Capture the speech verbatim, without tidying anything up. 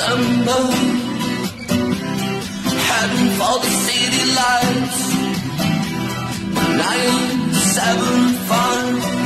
December, heading for the city lights. Nine, seven, five.